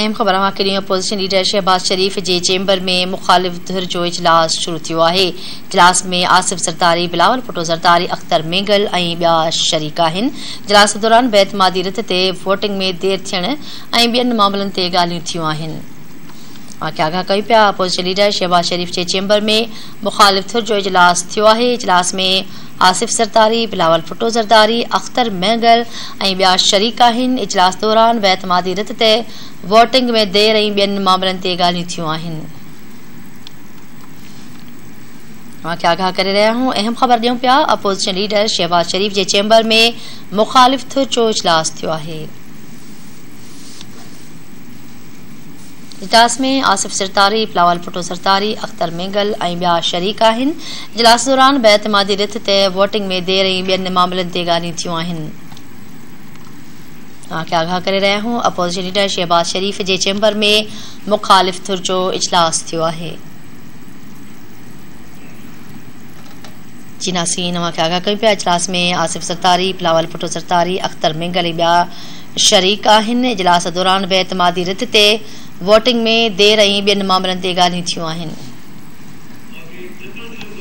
अहम ख़बर opposition leader Shahbaz Sharif के चेंबर में मुखालिफ धुर जो इजलास शुरू थो है। इजलास में आसिफ ज़रदारी, बिलावल भुट्टो ज़रदारी, अख्तर मेंगल और ॿिया शरीक आहिनि। इजलास दौरान बेतमादी रिथ ते वोटिंग में देर थियण और ॿियनि मामलन ते ॻाल्हियूं थियूं आहिनि। आगाह कयूं पिया। अपोजिशन लीडर शहबाज शरीफ के चेंबर में मुखालिफ धुर जो इजलास थो है। इजलास में आसिफ ज़रदारी, बिलावल भुट्टो ज़रदारी, अख्तर मेंगल और ॿिया शरीक आहिनि। इजलास दौरान बेतमादी रिथ ते वोटिंग में देर और ॿियनि मामलन ते ॻाल्हियूं थियूं आहिनि। आगाह करे रहा हूँ। अहम खबर ॾियूं पिया। अपोजिशन लीडर शहबाज शरीफ के चेंबर में मुखालिफ धुर जो इजलास थो है। इजलास में आसिफ ज़रदारी, बिलावल भुट्टो ज़रदारी, अख्तर मेंगल और ॿिया शरीक आहिनि। इजलास दौरान बेतमादी रिथ ते वोटिंग में देर और ॿियनि मामलन ते ॻाल्हियूं थियूं आहिनि। आगाह करे रहा हूँ। अपोजिशन लीडर शहबाज शरीफ के चेंबर में मुखालिफ धुर जो इजलास थो है। जी नाज़रीन, आगाह कयूं पिया। इजलास में आसिफ ज़रदारी, बिलावल भुट्टो ज़रदारी, अख्तर मेंगल और ॿिया शरीक आहिनि। इजलास दौरान बेतमादी रिथ ते वोटिंग में देर और ॿियनि मामलन ते ॻाल्हियूं थियूं आहिनि।